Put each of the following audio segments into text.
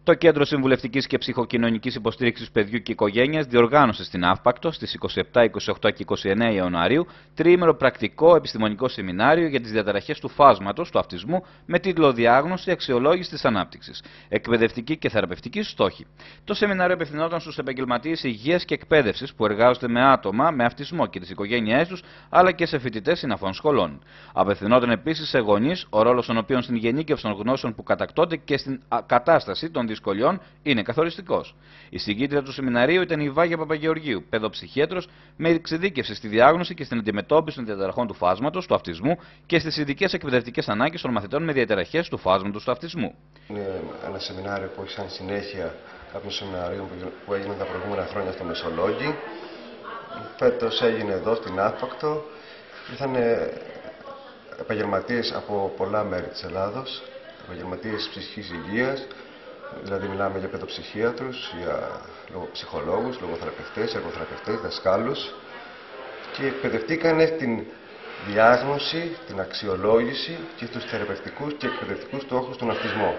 Το Κέντρο Συμβουλευτικής και Ψυχοκοινωνικής Υποστήριξης Παιδιού και Οικογένειας διοργάνωσε στην Αύπακτο στις 27, 28 και 29 Ιανουαρίου τριήμερο πρακτικό επιστημονικό σεμινάριο για τις διαταραχές του φάσματος του αυτισμού με τίτλο Διάγνωση, Αξιολόγηση της Ανάπτυξης, Εκπαιδευτική και Θεραπευτική Στόχη. Το σεμινάριο απευθυνόταν στους επαγγελματίες υγείας και εκπαίδευσης που εργάζονται με άτομα με αυτισμό και τις οικογένειές τους, αλλά και σε φοιτητές συναφών σχολών. Απευθυνόταν επίσης σε γονείς, ο ρόλος των οποίων στην γενίκευση των γνώσεων που κατακτώνται και στην κατάσταση των δυσκολιών είναι καθοριστικός. Η συγκίτρια του σεμιναρίου ήταν η Βάγια Παπαγεωργίου, παιδοψυχίατρος με εξειδίκευση στη διάγνωση και στην αντιμετώπιση των διαταραχών του φάσματος του αυτισμού και στις ειδικές εκπαιδευτικές ανάγκες των μαθητών με διαταραχές του φάσματος του αυτισμού. Είναι ένα σεμινάριο που έχει σαν συνέχεια κάποιων σεμιναρίων που έγιναν τα προηγούμενα χρόνια στο Μεσολόγγι. Φέτος έγινε εδώ στην Αύπακτο. Ήρθαν επαγγελματίες από πολλά μέρη της Ελλάδος, επαγγελματίες ψυχικής υγείας. Δηλαδή μιλάμε για παιδοψυχίατρους, για ψυχολόγους, λογοθεραπευτές, εργοθεραπευτές, δασκάλους και εκπαιδευτήκαν στην διάγνωση, την αξιολόγηση και στους θεραπευτικούς και εκπαιδευτικούς στόχους στον αυτισμό.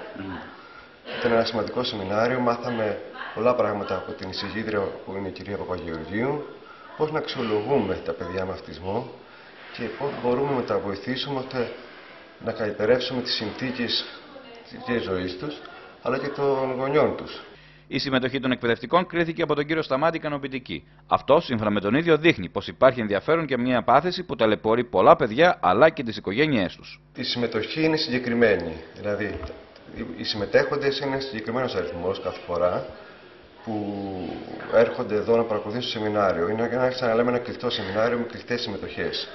Ήταν ένα σημαντικό σεμινάριο, μάθαμε πολλά πράγματα από την εισηγήτρια που είναι η κυρία Παπαγεωργίου, πώς να αξιολογούμε τα παιδιά με αυτισμό και πώς μπορούμε να τα βοηθήσουμε ώστε να καλυτερεύσουμε τις συνθήκες της ζωής τους, αλλά και των γονιών τους. Η συμμετοχή των εκπαιδευτικών κρίθηκε από τον κύριο Σταμάτη ικανοποιητική. Αυτό, σύμφωνα με τον ίδιο, δείχνει πως υπάρχει ενδιαφέρον και μια πάθηση που ταλαιπωρεί πολλά παιδιά αλλά και τις οικογένειές τους. Η συμμετοχή είναι συγκεκριμένη. Δηλαδή, οι συμμετέχοντες είναι συγκεκριμένος αριθμός κάθε φορά που έρχονται εδώ να παρακολουθήσουν το σεμινάριο. Είναι σαν να λέμε ένα κλειστό σεμινάριο με κλειστές συμμετοχές.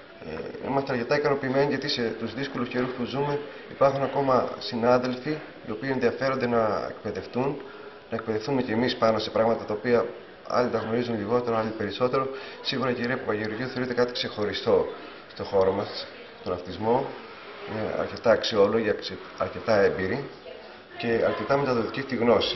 Είμαστε αρκετά ικανοποιημένοι γιατί σε τους δύσκολους καιρούς που ζούμε υπάρχουν ακόμα συνάδελφοι οι οποίοι ενδιαφέρονται να εκπαιδευτούμε και εμείς πάνω σε πράγματα τα οποία άλλοι τα γνωρίζουν λιγότερο, άλλοι περισσότερο. Σίγουρα η κυρία Παπαγεωργίου θεωρείται κάτι ξεχωριστό στον χώρο μας, στον αυτισμό. Είναι αρκετά αξιόλογη, αρκετά έμπειρη και αρκετά μεταδοτική στη γνώση.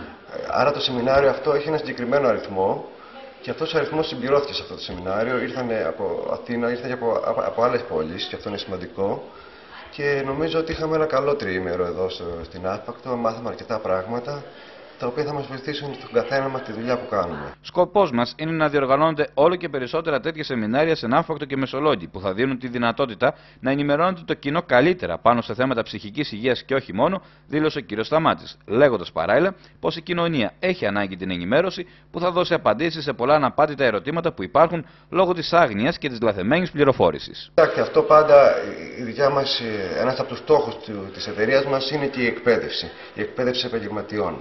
Άρα το σεμινάριο αυτό έχει ένα συγκεκριμένο αριθμό. Και αυτός ο αριθμός συμπληρώθηκε σε αυτό το σεμινάριο. Ήρθαν από Αθήνα, ήρθαν και από άλλες πόλεις, και αυτό είναι σημαντικό. Και νομίζω ότι είχαμε ένα καλό τριήμερο εδώ στην Αύπακτο. Μάθαμε αρκετά πράγματα, τα οποία θα μας βοηθήσουν στον καθένα μας τη δουλειά που κάνουμε. Σκοπός μας είναι να διοργανώνονται όλο και περισσότερα τέτοια σεμινάρια σε Αύπακτο και Μεσολόγγι, που θα δίνουν τη δυνατότητα να ενημερώνεται το κοινό καλύτερα πάνω σε θέματα ψυχικής υγείας και όχι μόνο, δήλωσε ο κ. Σταμάτης, λέγοντας παράλληλα πως η κοινωνία έχει ανάγκη την ενημέρωση που θα δώσει απαντήσεις σε πολλά αναπάντητα ερωτήματα που υπάρχουν λόγω της άγνοιας και της λαθεμένης πληροφόρησης. Και αυτό πάντα η δικιά μας, ένας από τους στόχους της εταιρείας μας είναι και η εκπαίδευση επαγγελματιών.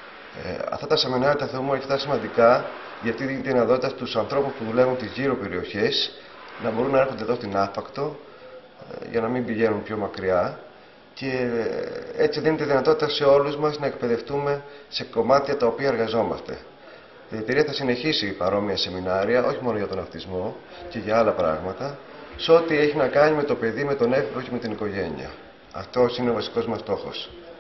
Αυτά τα σεμινάρια τα θεωρούμε αρκετά σημαντικά γιατί δίνει τη δυνατότητα στους ανθρώπους που δουλεύουν τις γύρω περιοχές να μπορούν να έρχονται εδώ στην Αύπακτο για να μην πηγαίνουν πιο μακριά και έτσι δίνει τη δυνατότητα σε όλους μας να εκπαιδευτούμε σε κομμάτια τα οποία εργαζόμαστε. Η εταιρεία θα συνεχίσει παρόμοια σεμινάρια, όχι μόνο για τον αυτισμό και για άλλα πράγματα, σε ό,τι έχει να κάνει με το παιδί, με τον έφηβο και με την οικογένεια. Αυτός είναι ο βασικός μας στόχος.